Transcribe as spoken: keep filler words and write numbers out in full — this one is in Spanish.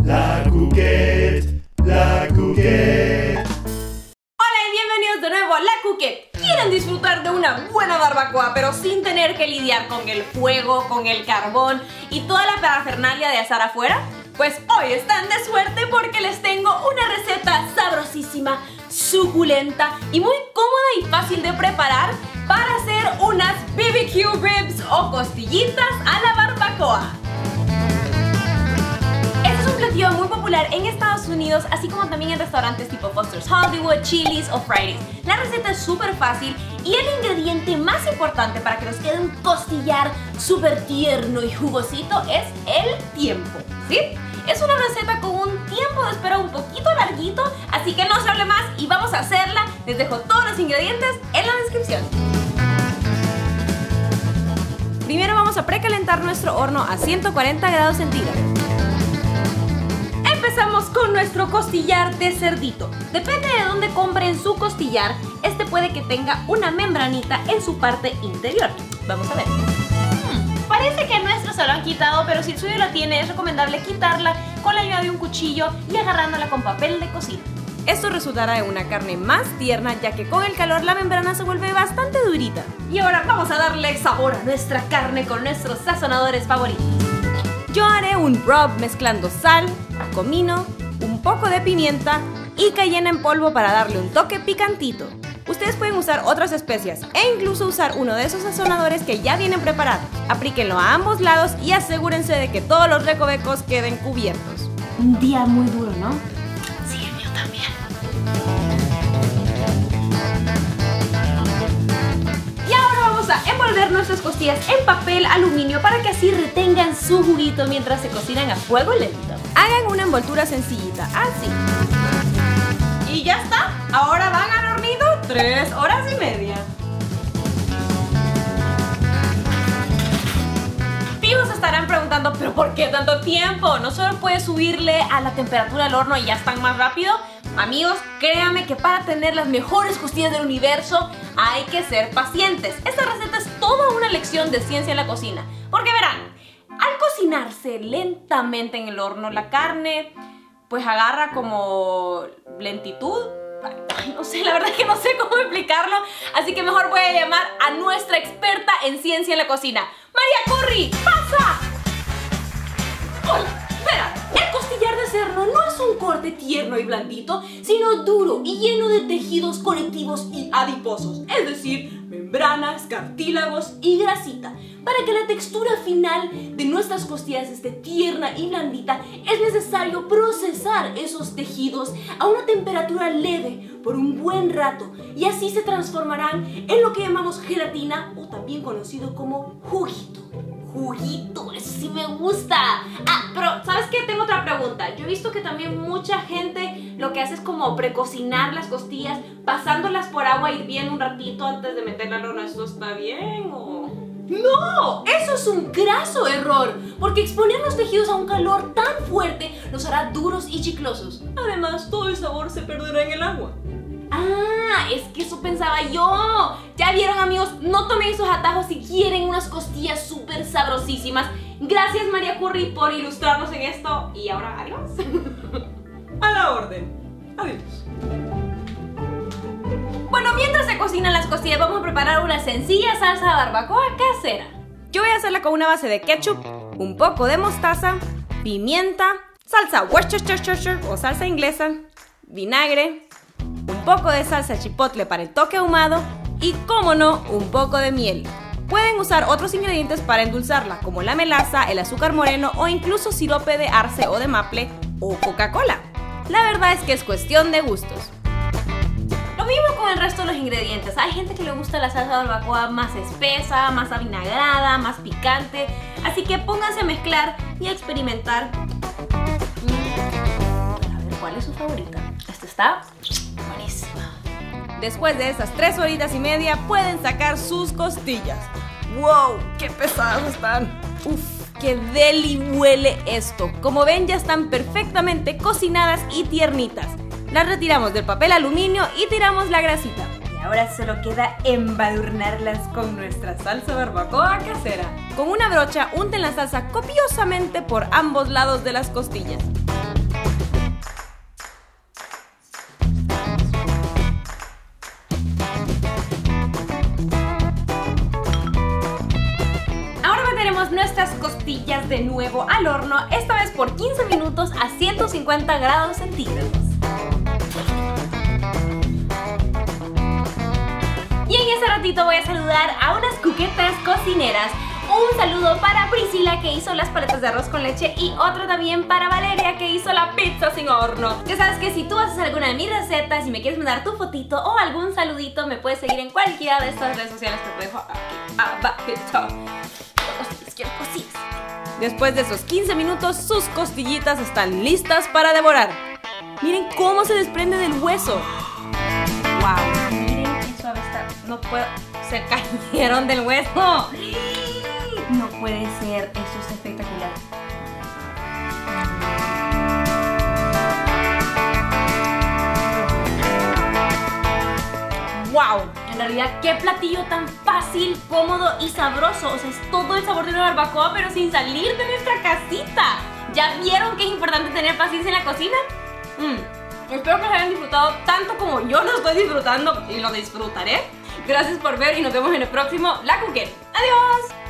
La Cookette, la Cookette. Hola y bienvenidos de nuevo a La Cookette. ¿Quieren disfrutar de una buena barbacoa pero sin tener que lidiar con el fuego, con el carbón y toda la parafernalia de asar afuera? Pues hoy están de suerte porque les tengo una receta sabrosísima, suculenta y muy cómoda y fácil de preparar para hacer unas B B Q ribs o costillitas a la barbacoa. Este es un platillo muy popular en Estados Unidos, así como también en restaurantes tipo Foster's Hollywood, Chili's o Fridays. La receta es súper fácil y el ingrediente más importante para que nos quede un costillar súper tierno y jugosito es el tiempo, ¿sí? Es una receta con un tiempo de espera un poquito larguito, así que no se hable más y vamos a hacerla. Les dejo todos los ingredientes en la descripción. Primero vamos a precalentar nuestro horno a ciento cuarenta grados centígrados. Empezamos con nuestro costillar de cerdito. Depende de dónde compren su costillar, este puede que tenga una membranita en su parte interior. Vamos a ver. Hmm, parece que nuestro se lo han quitado, pero si el suyo la tiene, es recomendable quitarla con la ayuda de un cuchillo y agarrándola con papel de cocina. Esto resultará en una carne más tierna, ya que con el calor la membrana se vuelve bastante durita. Y ahora vamos a darle sabor a nuestra carne con nuestros sazonadores favoritos. Yo haré un rub mezclando sal, comino, un poco de pimienta y cayena en polvo para darle un toque picantito. Ustedes pueden usar otras especias e incluso usar uno de esos sazonadores que ya vienen preparados. Aplíquenlo a ambos lados y asegúrense de que todos los recovecos queden cubiertos. Un día muy duro, ¿no? Sí, el mío también. Y ahora vamos a envolver nuestras costillas en papel aluminio para que así retengan su juguito mientras se cocinan a fuego lento. Hagan una envoltura sencillita, así. Y ya está. Ahora van al hornito tres horas y media. Fijos se estarán preguntando, ¿pero por qué tanto tiempo? ¿No solo puedes subirle a la temperatura del horno y ya están más rápido? Amigos, créanme que para tener las mejores costillas del universo hay que ser pacientes. Esta receta es toda una lección de ciencia en la cocina. Porque verán, al cocinarse lentamente en el horno, la carne pues agarra como lentitud. Ay, no sé, la verdad es que no sé cómo explicarlo, así que mejor voy a llamar a nuestra experta en ciencia en la cocina. ¡María Curry! ¡Pasa! Hola, verán, el costillar de cerdo no es un corte tierno y blandito, sino duro y lleno de tejidos conectivos y adiposos, es decir, membranas, cartílagos y grasita. Para que la textura final de nuestras costillas esté tierna y blandita, es necesario procesar esos tejidos a una temperatura leve por un buen rato y así se transformarán en lo que llamamos gelatina o también conocido como juguito. Juguito, eso sí me gusta. Ah, pero ¿sabes qué? Tengo otra pregunta. Yo he visto que también mucha gente lo que hace es como precocinar las costillas pasándolas por agua hirviendo un ratito antes de meterla al horno. ¿Eso está bien o...? ¡No! ¡Eso es un graso error! Porque exponer los tejidos a un calor tan fuerte los hará duros y chiclosos. Además, todo el sabor se perderá en el agua. ¡Ah! Es que eso pensaba yo. Ya vieron, amigos, no tomen esos atajos si quieren unas costillas súper sabrosísimas. Gracias, María Curry, por ilustrarnos en esto. Y ahora, adiós. A la orden. Adiós. Bueno, mientras se cocinan las costillas, vamos a preparar una sencilla salsa de barbacoa casera. Yo voy a hacerla con una base de ketchup, un poco de mostaza, pimienta, salsa Worcestershire o salsa inglesa, vinagre, un poco de salsa chipotle para el toque ahumado y, como no, un poco de miel. Pueden usar otros ingredientes para endulzarla, como la melaza, el azúcar moreno o incluso sirope de arce o de maple o Coca-Cola. La verdad es que es cuestión de gustos. Lo mismo con el resto de los ingredientes. Hay gente que le gusta la salsa de barbacoa más espesa, más avinagrada, más picante. Así que pónganse a mezclar y a experimentar. A ver, ¿cuál es su favorita? Esta está buenísima. Después de esas tres horitas y media pueden sacar sus costillas. ¡Wow! ¡Qué pesadas están! ¡Uf! ¡Qué deli huele esto! Como ven, ya están perfectamente cocinadas y tiernitas. Las retiramos del papel aluminio y tiramos la grasita. Y ahora solo queda embadurnarlas con nuestra salsa barbacoa casera. Con una brocha unten la salsa copiosamente por ambos lados de las costillas. nuestras costillas de nuevo al horno, esta vez por quince minutos a ciento cincuenta grados centígrados. Y en este ratito voy a saludar a unas cuquetas cocineras. Un saludo para Priscila, que hizo las paletas de arroz con leche, y otro también para Valeria, que hizo la pizza sin horno. Ya sabes que si tú haces alguna de mis recetas y me quieres mandar tu fotito o algún saludito, me puedes seguir en cualquiera de estas redes sociales que te dejo aquí abajito. Después de esos quince minutos, sus costillitas están listas para devorar. Miren cómo se desprende del hueso. Wow, miren qué suave está. No puedo, se cayeron del hueso. No puede ser, esto es espectacular. ¡Wow! En realidad, qué platillo tan fácil, cómodo y sabroso. O sea, es todo el sabor de una barbacoa, pero sin salir de nuestra casita. ¿Ya vieron que es importante tener paciencia en la cocina? Mm. Espero que lo hayan disfrutado tanto como yo lo estoy disfrutando y lo disfrutaré. Gracias por ver y nos vemos en el próximo La Cuquet. ¡Adiós!